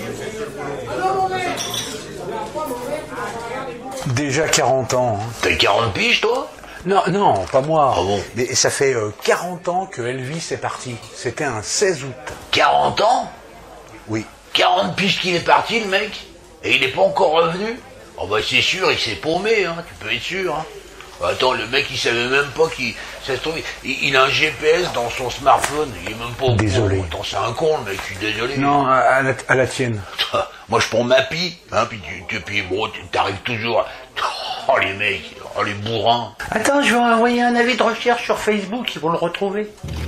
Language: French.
Déjà 40 ans. Hein. T'as 40 piges, toi? Non, non, pas moi. Ah bon? Mais ça fait 40 ans que Elvis est parti. C'était un 16 août. 40 ans? Oui. 40 piges qu'il est parti, le mec? Et il n'est pas encore revenu? Oh bah c'est sûr, il s'est paumé, hein, tu peux être sûr. Hein. Attends, le mec, il savait même pas qu'il... Ça se trouve, il a un GPS dans son smartphone, il est même pas au Désolé. courant. Attends, c'est un con, le mec, je suis désolé. Non, à la tienne. Moi, je prends ma pie, hein, puis bon, t'arrives toujours... Oh, les mecs, oh, les bourrins. Attends, je vais envoyer un avis de recherche sur Facebook, ils vont le retrouver.